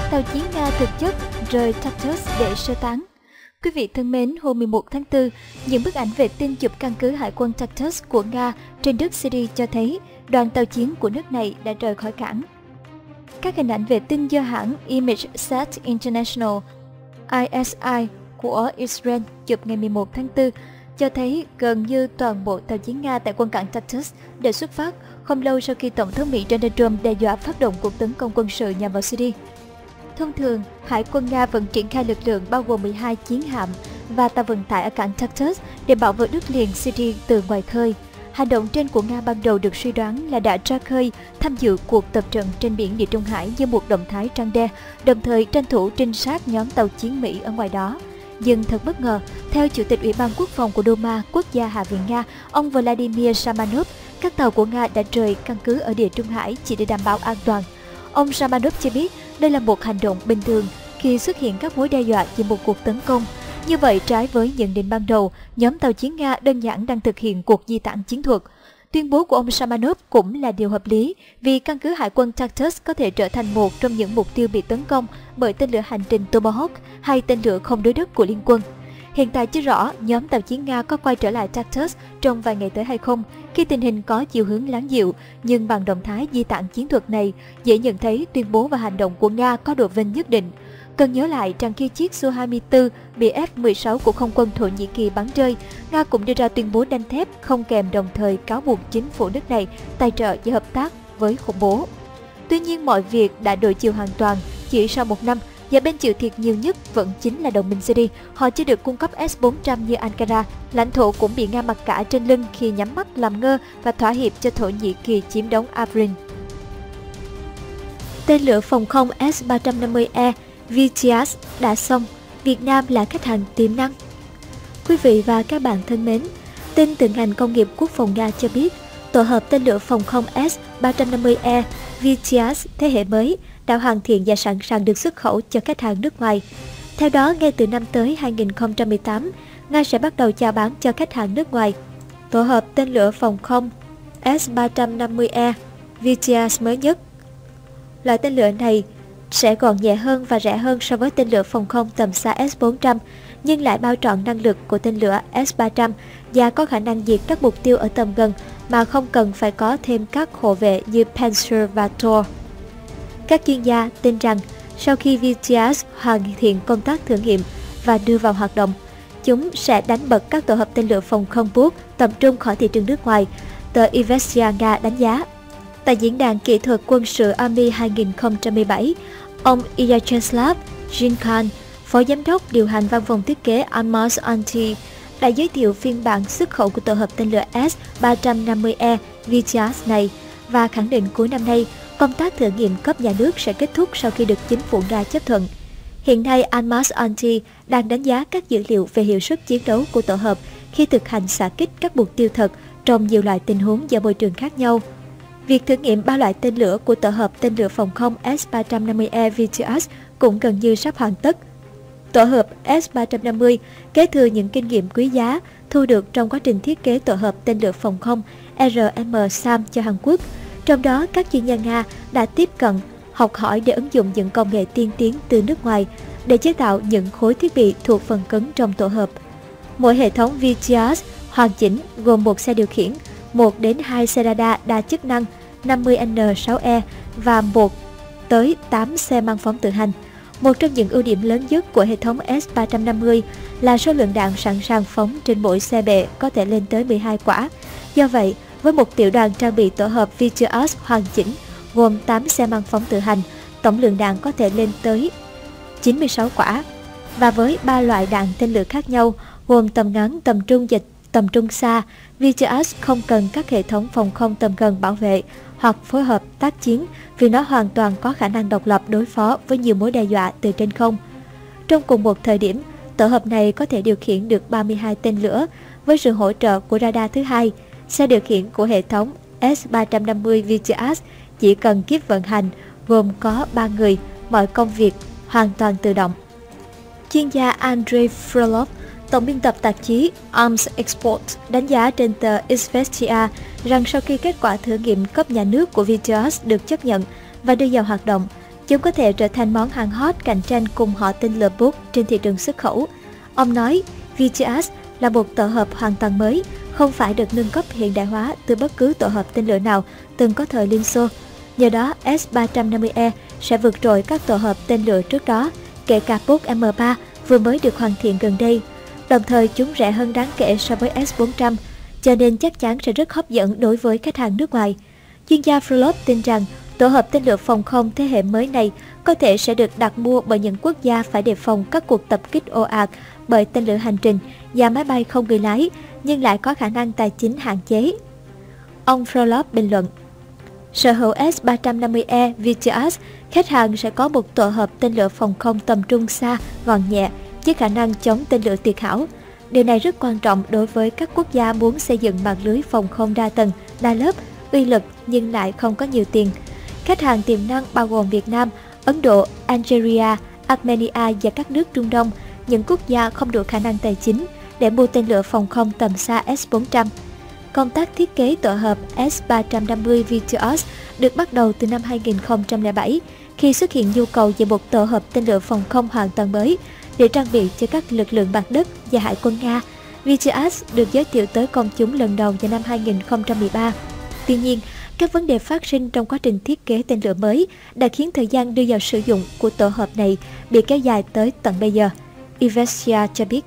tàu chiến Nga thực chất rời Tartus để sơ tán. Quý vị thân mến, hôm 11 tháng 4, những bức ảnh vệ tinh chụp căn cứ hải quân Tartus của Nga trên đất Syria cho thấy đoàn tàu chiến của nước này đã rời khỏi cảng. Các hình ảnh vệ tinh do hãng ImageSat International ISI của Israel chụp ngày 11 tháng 4 cho thấy gần như toàn bộ tàu chiến Nga tại quân cảng Tartus đã xuất phát không lâu sau khi Tổng thống Mỹ Donald Trump đe dọa phát động cuộc tấn công quân sự nhằm vào Syria. Thông thường, Hải quân Nga vẫn triển khai lực lượng bao gồm 12 chiến hạm và tàu vận tải ở cảng Tartus để bảo vệ đất liền Syria từ ngoài khơi. Hành động trên của Nga ban đầu được suy đoán là đã ra khơi tham dự cuộc tập trận trên biển Địa Trung Hải như một động thái răn đe, đồng thời tranh thủ trinh sát nhóm tàu chiến Mỹ ở ngoài đó. Nhưng thật bất ngờ, theo Chủ tịch Ủy ban Quốc phòng của Duma Quốc gia Hạ viện Nga, ông Vladimir Samanov, các tàu của Nga đã rời căn cứ ở Địa Trung Hải chỉ để đảm bảo an toàn. Ông Samanov cho biết đây là một hành động bình thường khi xuất hiện các mối đe dọa về một cuộc tấn công. Như vậy, trái với nhận định ban đầu, nhóm tàu chiến Nga đơn giản đang thực hiện cuộc di tản chiến thuật. Tuyên bố của ông Samanov cũng là điều hợp lý vì căn cứ hải quân Tartus có thể trở thành một trong những mục tiêu bị tấn công bởi tên lửa hành trình Tomahawk hay tên lửa không đối đất của Liên quân. Hiện tại chưa rõ nhóm tàu chiến Nga có quay trở lại Tartus trong vài ngày tới hay không khi tình hình có chiều hướng lắng dịu, nhưng bằng động thái di tản chiến thuật này, dễ nhận thấy tuyên bố và hành động của Nga có độ vinh nhất định. Cần nhớ lại rằng khi chiếc Su-24 bị F-16 của không quân Thổ Nhĩ Kỳ bắn rơi, Nga cũng đưa ra tuyên bố đanh thép không kèm, đồng thời cáo buộc chính phủ nước này tài trợ và hợp tác với khủng bố. Tuy nhiên, mọi việc đã đổi chiều hoàn toàn chỉ sau một năm, và bên chịu thiệt nhiều nhất vẫn chính là đồng minh Syria. Họ chưa được cung cấp S-400 như Ankara. Lãnh thổ cũng bị Nga mặc cả trên lưng khi nhắm mắt làm ngơ và thỏa hiệp cho Thổ Nhĩ Kỳ chiếm đóng Afrin. Tên lửa phòng không S-350E VTS đã xong, Việt Nam là khách hàng tiềm năng. Quý vị và các bạn thân mến, tin từ ngành công nghiệp quốc phòng Nga cho biết, tổ hợp tên lửa phòng không S-350E VTS thế hệ mới đã hoàn thiện và sẵn sàng được xuất khẩu cho khách hàng nước ngoài. Theo đó, ngay từ năm tới 2018, Nga sẽ bắt đầu chào bán cho khách hàng nước ngoài tổ hợp tên lửa phòng không S-350E VTS mới nhất. Loại tên lửa này sẽ gọn nhẹ hơn và rẻ hơn so với tên lửa phòng không tầm xa S-400, nhưng lại bao trọn năng lực của tên lửa S-300 và có khả năng diệt các mục tiêu ở tầm gần mà không cần phải có thêm các hộ vệ như Pantsir và Tor. Các chuyên gia tin rằng sau khi VTS hoàn thiện công tác thử nghiệm và đưa vào hoạt động, chúng sẽ đánh bật các tổ hợp tên lửa phòng không Buk tập trung khỏi thị trường nước ngoài, tờ Izvestia Nga đánh giá. Tại diễn đàn kỹ thuật quân sự Army 2017, ông Vyacheslav Zhinkhan, phó giám đốc điều hành văn phòng thiết kế Armas Anti, đã giới thiệu phiên bản xuất khẩu của tổ hợp tên lửa S-350E VTS này và khẳng định cuối năm nay, công tác thử nghiệm cấp nhà nước sẽ kết thúc sau khi được chính phủ Nga chấp thuận. Hiện nay, Armas Anti đang đánh giá các dữ liệu về hiệu suất chiến đấu của tổ hợp khi thực hành xạ kích các mục tiêu thật trong nhiều loại tình huống và môi trường khác nhau. Việc thử nghiệm 3 loại tên lửa của tổ hợp tên lửa phòng không S-350E VTS cũng gần như sắp hoàn tất. Tổ hợp S-350 kế thừa những kinh nghiệm quý giá thu được trong quá trình thiết kế tổ hợp tên lửa phòng không RM-SAM cho Hàn Quốc. Trong đó, các chuyên gia Nga đã tiếp cận, học hỏi để ứng dụng những công nghệ tiên tiến từ nước ngoài để chế tạo những khối thiết bị thuộc phần cứng trong tổ hợp. Mỗi hệ thống VTS hoàn chỉnh gồm một xe điều khiển, 1 đến 2 xe radar đa chức năng 50N6E và 1 tới 8 xe mang phóng tự hành. Một trong những ưu điểm lớn nhất của hệ thống S-350 là số lượng đạn sẵn sàng phóng trên mỗi xe bệ có thể lên tới 12 quả. Do vậy, với một tiểu đoàn trang bị tổ hợp VTS hoàn chỉnh gồm 8 xe mang phóng tự hành, tổng lượng đạn có thể lên tới 96 quả. Và với 3 loại đạn tên lửa khác nhau gồm tầm ngắn, tầm trung và tầm trung xa, VTS không cần các hệ thống phòng không tầm gần bảo vệ hoặc phối hợp tác chiến vì nó hoàn toàn có khả năng độc lập đối phó với nhiều mối đe dọa từ trên không. Trong cùng một thời điểm, tổ hợp này có thể điều khiển được 32 tên lửa với sự hỗ trợ của radar thứ hai. Xe điều khiển của hệ thống S-350 VTS chỉ cần kíp vận hành gồm có 3 người, mọi công việc hoàn toàn tự động. Chuyên gia Andrei Frolov, tổng biên tập tạp chí Arms Export, đánh giá trên tờ Izvestia rằng sau khi kết quả thử nghiệm cấp nhà nước của VTS được chấp nhận và đưa vào hoạt động, Chúng có thể trở thành món hàng hot cạnh tranh cùng họ tên lửa Buk trên thị trường xuất khẩu. Ông nói, VTS là một tổ hợp hoàn toàn mới, không phải được nâng cấp hiện đại hóa từ bất cứ tổ hợp tên lửa nào từng có thời Liên Xô. Nhờ đó, S-350E sẽ vượt trội các tổ hợp tên lửa trước đó, kể cả Buk M3 vừa mới được hoàn thiện gần đây. Đồng thời, chúng rẻ hơn đáng kể so với S-400, cho nên chắc chắn sẽ rất hấp dẫn đối với khách hàng nước ngoài. Chuyên gia Frolov tin rằng tổ hợp tên lửa phòng không thế hệ mới này có thể sẽ được đặt mua bởi những quốc gia phải đề phòng các cuộc tập kích ồ ạt bởi tên lửa hành trình và máy bay không người lái, nhưng lại có khả năng tài chính hạn chế. Ông Frolov bình luận, sở hữu S-350E VTS, khách hàng sẽ có một tổ hợp tên lửa phòng không tầm trung xa, gọn nhẹ, với khả năng chống tên lửa tuyệt hảo. Điều này rất quan trọng đối với các quốc gia muốn xây dựng mạng lưới phòng không đa tầng, đa lớp, uy lực nhưng lại không có nhiều tiền. Khách hàng tiềm năng bao gồm Việt Nam, Ấn Độ, Algeria, Armenia và các nước Trung Đông, những quốc gia không đủ khả năng tài chính để mua tên lửa phòng không tầm xa S-400. Công tác thiết kế tổ hợp S-350 VTS được bắt đầu từ năm 2007 khi xuất hiện nhu cầu về một tổ hợp tên lửa phòng không hoàn toàn mới để trang bị cho các lực lượng mặt đất và hải quân Nga. VTS được giới thiệu tới công chúng lần đầu vào năm 2013. Tuy nhiên, các vấn đề phát sinh trong quá trình thiết kế tên lửa mới đã khiến thời gian đưa vào sử dụng của tổ hợp này bị kéo dài tới tận bây giờ, Ivestia cho biết.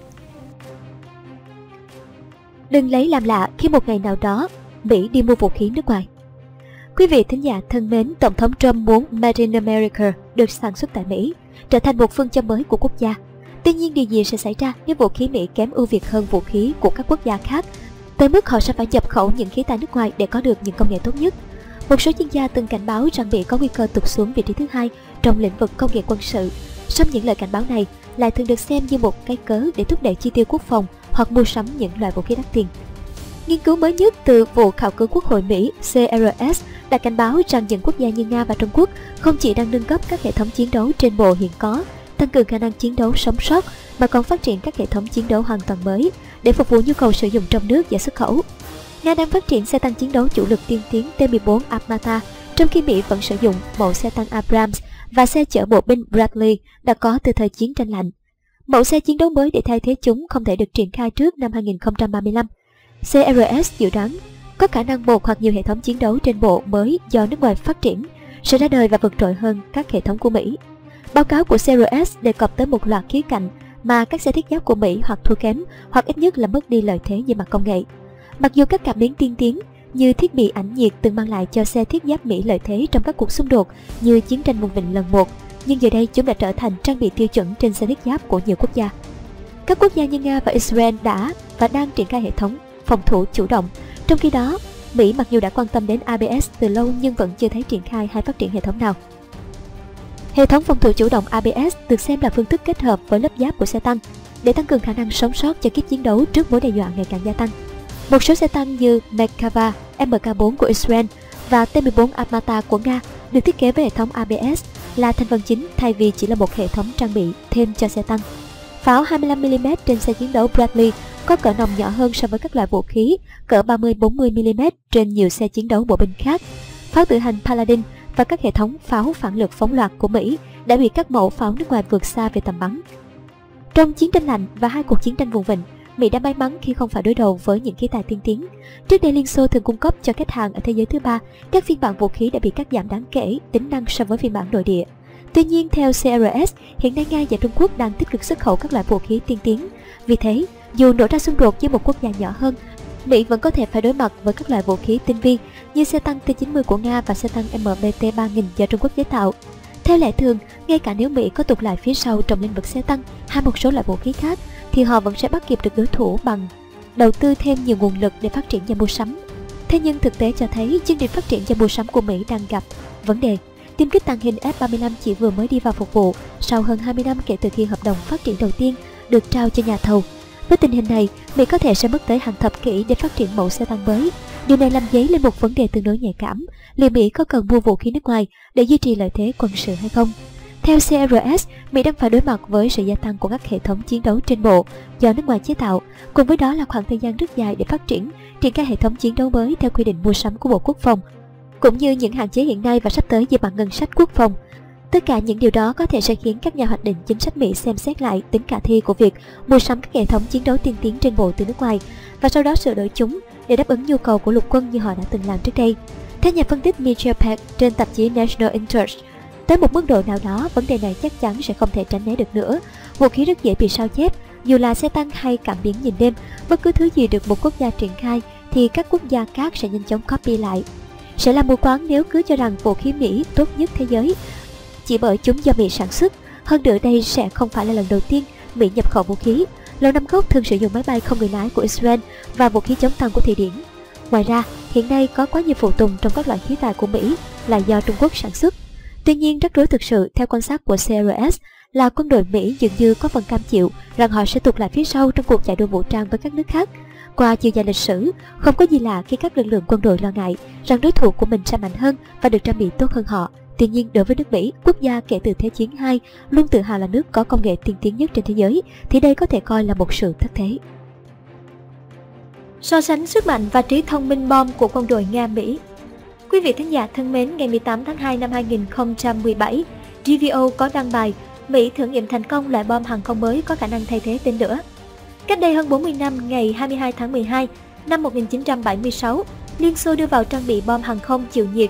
Đừng lấy làm lạ khi một ngày nào đó Mỹ đi mua vũ khí nước ngoài. Quý vị thính giả thân mến, Tổng thống Trump muốn Made in America được sản xuất tại Mỹ trở thành một phương châm mới của quốc gia. Tuy nhiên, điều gì sẽ xảy ra nếu vũ khí Mỹ kém ưu việt hơn vũ khí của các quốc gia khác, tới mức họ sẽ phải nhập khẩu những khí tài nước ngoài để có được những công nghệ tốt nhất? Một số chuyên gia từng cảnh báo rằng Mỹ có nguy cơ tụt xuống vị trí thứ hai trong lĩnh vực công nghệ quân sự. Song những lời cảnh báo này lại thường được xem như một cái cớ để thúc đẩy chi tiêu quốc phòng hoặc mua sắm những loại vũ khí đắt tiền. Nghiên cứu mới nhất từ Vụ Khảo cứu Quốc hội Mỹ CRS đã cảnh báo rằng những quốc gia như Nga và Trung Quốc không chỉ đang nâng cấp các hệ thống chiến đấu trên bộ hiện có, tăng cường khả năng chiến đấu sống sót, mà còn phát triển các hệ thống chiến đấu hoàn toàn mới để phục vụ nhu cầu sử dụng trong nước và xuất khẩu. Nga đang phát triển xe tăng chiến đấu chủ lực tiên tiến T-14 Armata, trong khi Mỹ vẫn sử dụng mẫu xe tăng Abrams và xe chở bộ binh Bradley đã có từ thời chiến tranh lạnh. Mẫu xe chiến đấu mới để thay thế chúng không thể được triển khai trước năm 2035. CRS dự đoán có khả năng một hoặc nhiều hệ thống chiến đấu trên bộ mới do nước ngoài phát triển sẽ ra đời và vượt trội hơn các hệ thống của Mỹ. Báo cáo của CRS đề cập tới một loạt khía cạnh mà các xe thiết giáp của Mỹ hoặc thua kém hoặc ít nhất là mất đi lợi thế về mặt công nghệ. Mặc dù các cảm biến tiên tiến như thiết bị ảnh nhiệt từng mang lại cho xe thiết giáp Mỹ lợi thế trong các cuộc xung đột như chiến tranh vùng vịnh lần 1, nhưng giờ đây chúng đã trở thành trang bị tiêu chuẩn trên xe thiết giáp của nhiều quốc gia. Các quốc gia như Nga và Israel đã và đang triển khai hệ thống phòng thủ chủ động. Trong khi đó, Mỹ mặc dù đã quan tâm đến ABS từ lâu nhưng vẫn chưa thấy triển khai hay phát triển hệ thống nào. Hệ thống phòng thủ chủ động ABS được xem là phương thức kết hợp với lớp giáp của xe tăng để tăng cường khả năng sống sót cho kíp chiến đấu trước mối đe dọa ngày càng gia tăng. Một số xe tăng như Merkava, MK4 của Israel và T-14 Armata của Nga được thiết kế với hệ thống ABS là thành phần chính thay vì chỉ là một hệ thống trang bị thêm cho xe tăng. Pháo 25mm trên xe chiến đấu Bradley có cỡ nòng nhỏ hơn so với các loại vũ khí cỡ 30-40mm trên nhiều xe chiến đấu bộ binh khác. Pháo tự hành Paladin và các hệ thống pháo phản lực phóng loạt của Mỹ đã bị các mẫu pháo nước ngoài vượt xa về tầm bắn. Trong chiến tranh lạnh và hai cuộc chiến tranh vùng vịnh, Mỹ đã may mắn khi không phải đối đầu với những khí tài tiên tiến. Trước đây Liên Xô thường cung cấp cho khách hàng ở thế giới thứ ba các phiên bản vũ khí đã bị cắt giảm đáng kể tính năng so với phiên bản nội địa. Tuy nhiên, theo CRS, hiện nay Nga và Trung Quốc đang tích cực xuất khẩu các loại vũ khí tiên tiến. Vì thế, dù nổ ra xung đột với một quốc gia nhỏ hơn, Mỹ vẫn có thể phải đối mặt với các loại vũ khí tinh vi như xe tăng T-90 của Nga và xe tăng MBT-3000 do Trung Quốc chế tạo. Theo lẽ thường, ngay cả nếu Mỹ có tụt lại phía sau trong lĩnh vực xe tăng hay một số loại vũ khí khác, thì họ vẫn sẽ bắt kịp được đối thủ bằng đầu tư thêm nhiều nguồn lực để phát triển và mua sắm. Thế nhưng thực tế cho thấy chương trình phát triển và mua sắm của Mỹ đang gặp vấn đề. Tiêm kích tàng hình F-35 chỉ vừa mới đi vào phục vụ sau hơn 20 năm kể từ khi hợp đồng phát triển đầu tiên được trao cho nhà thầu. Với tình hình này, Mỹ có thể sẽ mất tới hàng thập kỷ để phát triển mẫu xe tăng mới. Điều này làm dấy lên một vấn đề tương đối nhạy cảm: liệu Mỹ có cần mua vũ khí nước ngoài để duy trì lợi thế quân sự hay không? Theo CRS, Mỹ đang phải đối mặt với sự gia tăng của các hệ thống chiến đấu trên bộ do nước ngoài chế tạo, cùng với đó là khoảng thời gian rất dài để phát triển, triển khai hệ thống chiến đấu mới theo quy định mua sắm của Bộ Quốc phòng, cũng như những hạn chế hiện nay và sắp tới về mặt ngân sách quốc phòng. Tất cả những điều đó có thể sẽ khiến các nhà hoạch định chính sách Mỹ xem xét lại tính khả thi của việc mua sắm các hệ thống chiến đấu tiên tiến trên bộ từ nước ngoài và sau đó sửa đổi chúng để đáp ứng nhu cầu của lục quân như họ đã từng làm trước đây. Theo nhà phân tích Mitchell Peck trên tạp chí National Interest, tới một mức độ nào đó, vấn đề này chắc chắn sẽ không thể tránh né được nữa. Vũ khí rất dễ bị sao chép, dù là xe tăng hay cảm biến nhìn đêm, bất cứ thứ gì được một quốc gia triển khai thì các quốc gia khác sẽ nhanh chóng copy lại. Sẽ là mù quáng nếu cứ cho rằng vũ khí Mỹ tốt nhất thế giới chỉ bởi chúng do Mỹ sản xuất. Hơn nữa, đây sẽ không phải là lần đầu tiên Mỹ nhập khẩu vũ khí. Lầu Năm Góc thường sử dụng máy bay không người lái của Israel và vũ khí chống tăng của Thụy Điển. Ngoài ra, hiện nay có quá nhiều phụ tùng trong các loại khí tài của Mỹ là do Trung Quốc sản xuất. Tuy nhiên, rắc rối thực sự theo quan sát của CRS là quân đội Mỹ dường như có phần cam chịu rằng họ sẽ tụt lại phía sau trong cuộc chạy đua vũ trang với các nước khác. Qua chiều dài lịch sử, không có gì lạ khi các lực lượng quân đội lo ngại rằng đối thủ của mình sẽ mạnh hơn và được trang bị tốt hơn họ. Tuy nhiên, đối với nước Mỹ, quốc gia kể từ Thế chiến II luôn tự hào là nước có công nghệ tiên tiến nhất trên thế giới, thì đây có thể coi là một sự thất thế. So sánh sức mạnh và trí thông minh bom của quân đội Nga-Mỹ. Quý vị thính giả thân mến, ngày 18 tháng 2 năm 2017, GVO có đăng bài Mỹ thử nghiệm thành công loại bom hàng không mới có khả năng thay thế tên lửa. Cách đây hơn 40 năm, ngày 22 tháng 12 năm 1976, Liên Xô đưa vào trang bị bom hàng không chịu nhiệt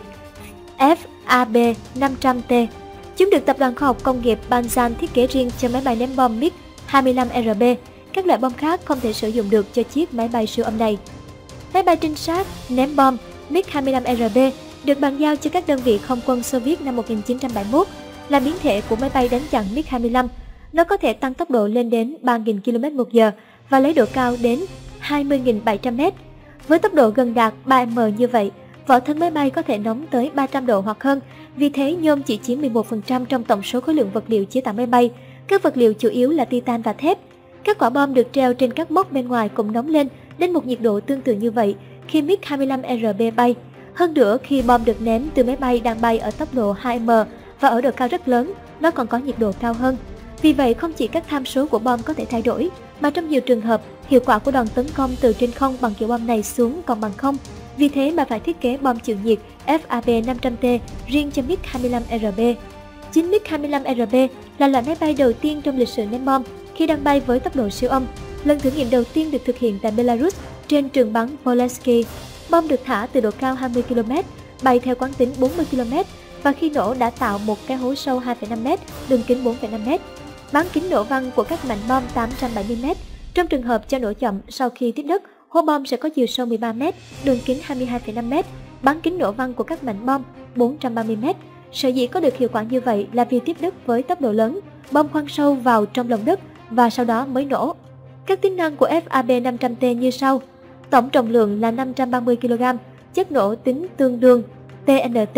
FAB-500T. Chúng được Tập đoàn Khoa học Công nghiệp Banzan thiết kế riêng cho máy bay ném bom MiG-25RB. Các loại bom khác không thể sử dụng được cho chiếc máy bay siêu âm này. Máy bay trinh sát ném bom MiG-25RB được bàn giao cho các đơn vị không quân Xô Viết năm 1971 là biến thể của máy bay đánh chặn MiG-25. Nó có thể tăng tốc độ lên đến 3.000 km/h và lấy độ cao đến 20.700 m. Với tốc độ gần đạt 3m như vậy, vỏ thân máy bay có thể nóng tới 300 độ hoặc hơn. Vì thế, nhôm chỉ chiếm 11% trong tổng số khối lượng vật liệu chế tạo máy bay. Các vật liệu chủ yếu là titan và thép. Các quả bom được treo trên các mốc bên ngoài cũng nóng lên đến một nhiệt độ tương tự như vậy khi MiG-25RB bay. Hơn nữa, khi bom được ném từ máy bay đang bay ở tốc độ 2m và ở độ cao rất lớn, nó còn có nhiệt độ cao hơn. Vì vậy, không chỉ các tham số của bom có thể thay đổi, mà trong nhiều trường hợp, hiệu quả của đòn tấn công từ trên không bằng kiểu bom này xuống còn bằng không. Vì thế mà phải thiết kế bom chịu nhiệt FAB-500T riêng cho MiG-25RB. Chính MiG-25RB là loại máy bay đầu tiên trong lịch sử ném bom khi đang bay với tốc độ siêu âm. Lần thử nghiệm đầu tiên được thực hiện tại Belarus trên trường bắn Poletsky. Bom được thả từ độ cao 20 km, bay theo quán tính 40 km và khi nổ đã tạo một cái hố sâu 2,5 m, đường kính 4,5 m. Bán kính nổ văng của các mảnh bom 870 m. Trong trường hợp cho nổ chậm sau khi tiếp đất, hố bom sẽ có chiều sâu 13 m, đường kính 22,5 m. Bán kính nổ văng của các mảnh bom 430 m. Sở dĩ có được hiệu quả như vậy là vì tiếp đất với tốc độ lớn, bom khoan sâu vào trong lòng đất và sau đó mới nổ. Các tính năng của FAB-500T như sau. Tổng trọng lượng là 530 kg, chất nổ tính tương đương TNT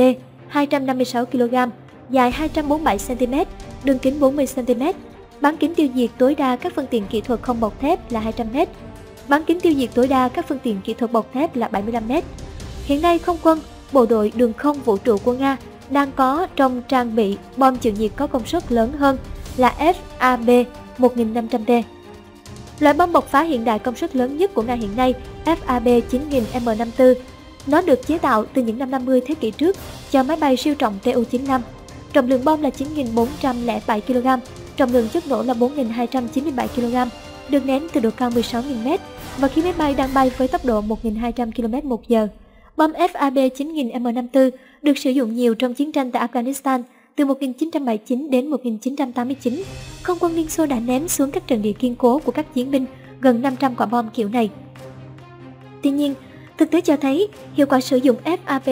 256 kg, dài 247 cm, đường kính 40 cm. Bán kính tiêu diệt tối đa các phương tiện kỹ thuật không bọc thép là 200 m. Bán kính tiêu diệt tối đa các phương tiện kỹ thuật bọc thép là 75 m. Hiện nay không quân, bộ đội đường không vũ trụ của Nga đang có trong trang bị bom chịu nhiệt có công suất lớn hơn là FAB-1500T. Loại bom bộc phá hiện đại công suất lớn nhất của Nga hiện nay, FAB-9000M54. Nó được chế tạo từ những năm 50 thế kỷ trước cho máy bay siêu trọng Tu-95. Trọng lượng bom là 9.407 kg, trọng lượng chất nổ là 4.297 kg, được ném từ độ cao 16.000 m và khi máy bay đang bay với tốc độ 1.200 km/h. Bom FAB-9000M54 được sử dụng nhiều trong chiến tranh tại Afghanistan từ 1979 đến 1989. Không quân Liên Xô đã ném xuống các trận địa kiên cố của các chiến binh gần 500 quả bom kiểu này. Tuy nhiên, thực tế cho thấy hiệu quả sử dụng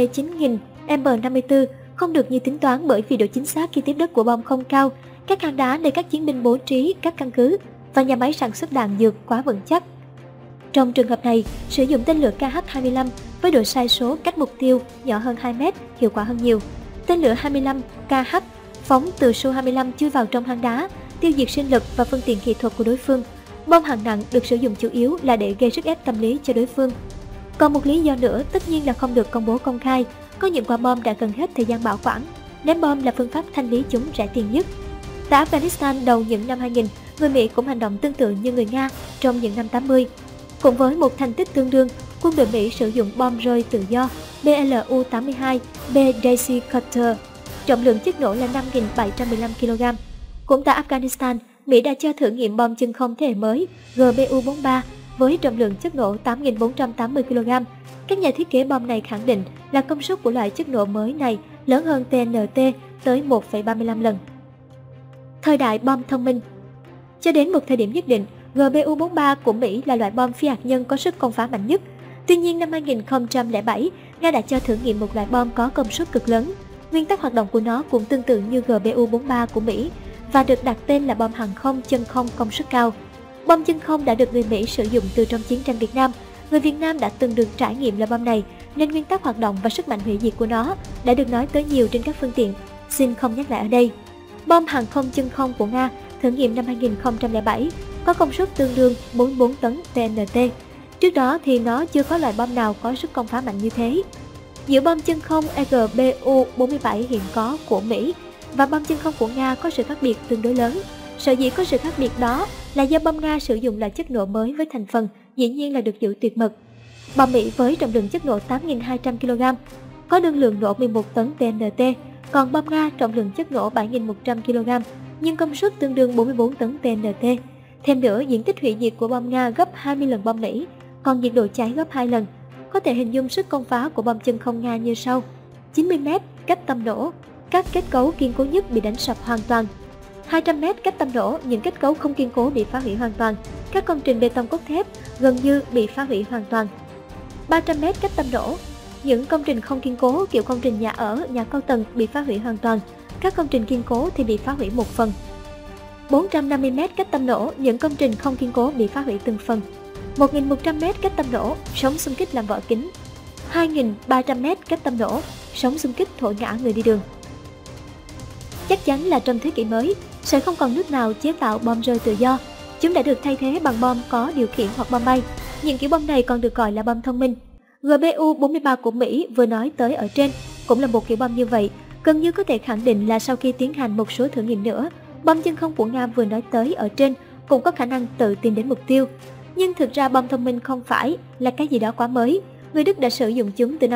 FAB-9000M54 không được như tính toán bởi vì độ chính xác khi tiếp đất của bom không cao, các hang đá để các chiến binh bố trí các căn cứ và nhà máy sản xuất đạn dược quá vững chắc. Trong trường hợp này, sử dụng tên lửa KH-25 với độ sai số cách mục tiêu nhỏ hơn 2 m hiệu quả hơn nhiều. Tên lửa 25 KH phóng từ Su-25 chui vào trong hang đá, tiêu diệt sinh lực và phương tiện kỹ thuật của đối phương. Bom hạng nặng được sử dụng chủ yếu là để gây sức ép tâm lý cho đối phương. Còn một lý do nữa tất nhiên là không được công bố công khai, có những quả bom đã gần hết thời gian bảo quản. Ném bom là phương pháp thanh lý chúng rẻ tiền nhất. Tại Afghanistan đầu những năm 2000, người Mỹ cũng hành động tương tự như người Nga trong những năm 80. Cũng với một thành tích tương đương, quân đội Mỹ sử dụng bom rơi tự do BLU-82B Daisy Cutter trọng lượng chất nổ là 5.715 kg. Cũng tại Afghanistan, Mỹ đã cho thử nghiệm bom chân không thế hệ mới GBU-43 với trọng lượng chất nổ 8.480 kg. Các nhà thiết kế bom này khẳng định là công suất của loại chất nổ mới này lớn hơn TNT tới 1,35 lần. Thời đại bom thông minh. Cho đến một thời điểm nhất định, GBU-43 của Mỹ là loại bom phi hạt nhân có sức công phá mạnh nhất. Tuy nhiên, năm 2007, Nga đã cho thử nghiệm một loại bom có công suất cực lớn. Nguyên tắc hoạt động của nó cũng tương tự như GBU-43 của Mỹ và được đặt tên là bom hàng không chân không công suất cao. Bom chân không đã được người Mỹ sử dụng từ trong chiến tranh Việt Nam. Người Việt Nam đã từng được trải nghiệm loại bom này, nên nguyên tắc hoạt động và sức mạnh hủy diệt của nó đã được nói tới nhiều trên các phương tiện. Xin không nhắc lại ở đây. Bom hàng không chân không của Nga thử nghiệm năm 2007 có công suất tương đương 44 tấn TNT. Trước đó thì nó chưa có loại bom nào có sức công phá mạnh như thế. Giữa bom chân không GBU-47 hiện có của Mỹ và bom chân không của Nga có sự khác biệt tương đối lớn. Sở dĩ có sự khác biệt đó là do bom Nga sử dụng loại chất nổ mới với thành phần dĩ nhiên là được giữ tuyệt mật. Bom Mỹ với trọng lượng chất nổ 8.200 kg, có đơn lượng nổ 11 tấn TNT, còn bom Nga trọng lượng chất nổ 7.100 kg, nhưng công suất tương đương 44 tấn TNT. Thêm nữa, diện tích hủy diệt của bom Nga gấp 20 lần bom Mỹ, còn nhiệt độ cháy gấp 2 lần. Có thể hình dung sức công phá của bom chân không Nga như sau: 90 m cách tâm nổ, các kết cấu kiên cố nhất bị đánh sập hoàn toàn. 200 m cách tâm nổ, những kết cấu không kiên cố bị phá hủy hoàn toàn. Các công trình bê tông cốt thép gần như bị phá hủy hoàn toàn. 300 m cách tâm nổ, những công trình không kiên cố kiểu công trình nhà ở, nhà cao tầng bị phá hủy hoàn toàn. Các công trình kiên cố thì bị phá hủy một phần. 450 m cách tâm nổ, những công trình không kiên cố bị phá hủy từng phần. 1.100 m cách tâm nổ, sóng xung kích làm vỡ kính. 2.300 m cách tâm nổ, sóng xung kích thổi ngã người đi đường. Chắc chắn là trong thế kỷ mới, sẽ không còn nước nào chế tạo bom rơi tự do. Chúng đã được thay thế bằng bom có điều khiển hoặc bom bay. Những kiểu bom này còn được gọi là bom thông minh. GBU-43 của Mỹ vừa nói tới ở trên cũng là một kiểu bom như vậy. Gần như có thể khẳng định là sau khi tiến hành một số thử nghiệm nữa, bom chân không của Nga vừa nói tới ở trên cũng có khả năng tự tìm đến mục tiêu. Nhưng thực ra bom thông minh không phải là cái gì đó quá mới. Người Đức đã sử dụng chúng từ năm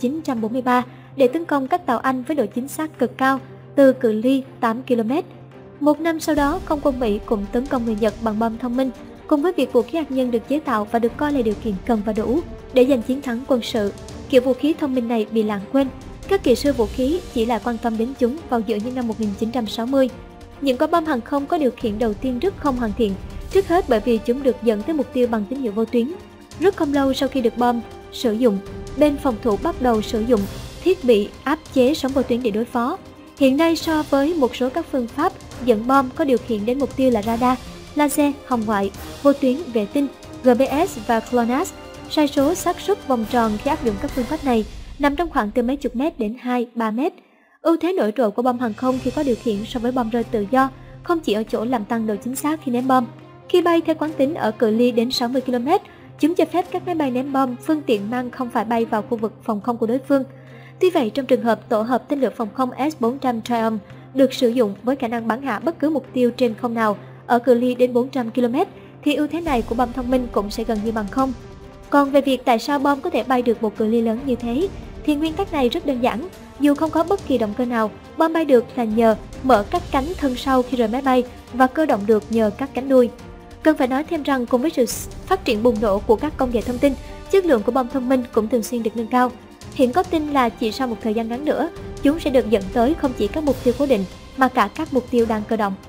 1943 để tấn công các tàu Anh với độ chính xác cực cao từ cự ly 8 km. Một năm sau đó, không quân Mỹ cũng tấn công người Nhật bằng bom thông minh, cùng với việc vũ khí hạt nhân được chế tạo và được coi là điều kiện cần và đủ để giành chiến thắng quân sự. Kiểu vũ khí thông minh này bị lãng quên. Các kỹ sư vũ khí chỉ lại quan tâm đến chúng vào giữa những năm 1960. Những quả bom hàng không có điều khiển đầu tiên rất không hoàn thiện, trước hết bởi vì chúng được dẫn tới mục tiêu bằng tín hiệu vô tuyến. Rất không lâu sau khi được bom sử dụng, bên phòng thủ bắt đầu sử dụng thiết bị áp chế sóng vô tuyến để đối phó. Hiện nay, so với một số các phương pháp dẫn bom có điều khiển đến mục tiêu là radar, laser, hồng ngoại, vô tuyến, vệ tinh, GPS và GLONASS, sai số xác suất vòng tròn khi áp dụng các phương pháp này nằm trong khoảng từ mấy chục mét đến 2-3 mét. Ưu thế nổi trội của bom hàng không khi có điều khiển so với bom rơi tự do không chỉ ở chỗ làm tăng độ chính xác khi ném bom. Khi bay theo quán tính ở cự ly đến 60 km, chúng cho phép các máy bay ném bom phương tiện mang không phải bay vào khu vực phòng không của đối phương. Tuy vậy, trong trường hợp tổ hợp tên lửa phòng không S-400 Triumph được sử dụng với khả năng bắn hạ bất cứ mục tiêu trên không nào ở cự ly đến 400 km, thì ưu thế này của bom thông minh cũng sẽ gần như bằng không. Còn về việc tại sao bom có thể bay được một cự ly lớn như thế, thì nguyên tắc này rất đơn giản. Dù không có bất kỳ động cơ nào, bom bay được là nhờ mở các cánh thân sau khi rời máy bay và cơ động được nhờ các cánh đuôi. Cần phải nói thêm rằng cùng với sự phát triển bùng nổ của các công nghệ thông tin, chất lượng của bom thông minh cũng thường xuyên được nâng cao. Hiện có tin là chỉ sau một thời gian ngắn nữa, chúng sẽ được dẫn tới không chỉ các mục tiêu cố định mà cả các mục tiêu đang cơ động.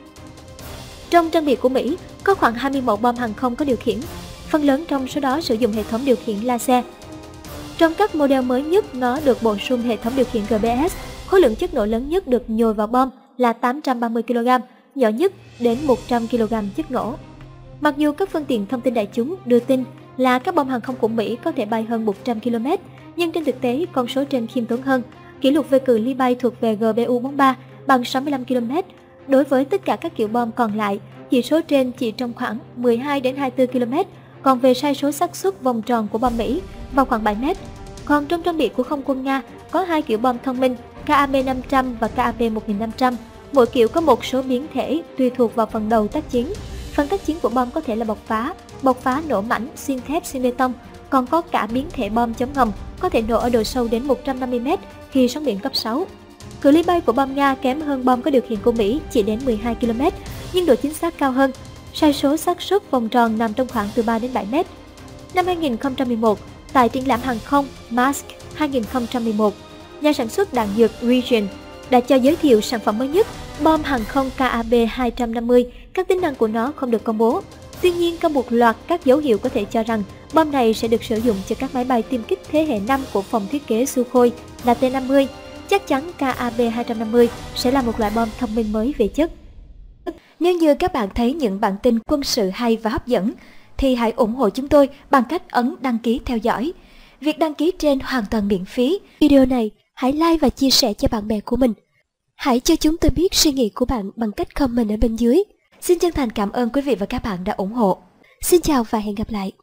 Trong trang bị của Mỹ có khoảng 20 mẫu bom hàng không có điều khiển, phần lớn trong số đó sử dụng hệ thống điều khiển laser. Trong các model mới nhất, nó được bổ sung hệ thống điều khiển GPS. Khối lượng chất nổ lớn nhất được nhồi vào bom là 830 kg, nhỏ nhất đến 100 kg chất nổ. Mặc dù các phương tiện thông tin đại chúng đưa tin là các bom hàng không của Mỹ có thể bay hơn 100 km, nhưng trên thực tế con số trên khiêm tốn hơn. Kỷ lục về cự ly bay thuộc về GBU-43 bằng 65 km. Đối với tất cả các kiểu bom còn lại, chỉ số trên chỉ trong khoảng 12 đến 24 km, còn về sai số xác suất vòng tròn của bom Mỹ vào khoảng 7 m. Còn trong trang bị của không quân Nga có hai kiểu bom thông minh KAB-500 và KAB-1500. Mỗi kiểu có một số biến thể tùy thuộc vào phần đầu tác chiến. Phần tác chiến của bom có thể là bộc phá nổ mảnh, xuyên thép, xuyên bê tông. Còn có cả biến thể bom chống ngầm có thể nổ ở độ sâu đến 150 m khi sóng biển cấp 6. Cự ly bay của bom Nga kém hơn bom có điều khiển của Mỹ chỉ đến 12 km, nhưng độ chính xác cao hơn. Sai số xác suất vòng tròn nằm trong khoảng từ 3 đến 7 mét. Năm 2011, tại triển lãm hàng không Mask 2011, nhà sản xuất đạn dược Regen đã cho giới thiệu sản phẩm mới nhất, bom hàng không KAB-250. Các tính năng của nó không được công bố. Tuy nhiên, có một loạt các dấu hiệu có thể cho rằng bom này sẽ được sử dụng cho các máy bay tiêm kích thế hệ 5 của phòng thiết kế Sukhoi là T-50. Chắc chắn KAB-250 sẽ là một loại bom thông minh mới về chất. Nếu như các bạn thấy những bản tin quân sự hay và hấp dẫn, thì hãy ủng hộ chúng tôi bằng cách ấn đăng ký theo dõi. Việc đăng ký trên hoàn toàn miễn phí. Video này hãy like và chia sẻ cho bạn bè của mình. Hãy cho chúng tôi biết suy nghĩ của bạn bằng cách comment ở bên dưới. Xin chân thành cảm ơn quý vị và các bạn đã ủng hộ. Xin chào và hẹn gặp lại.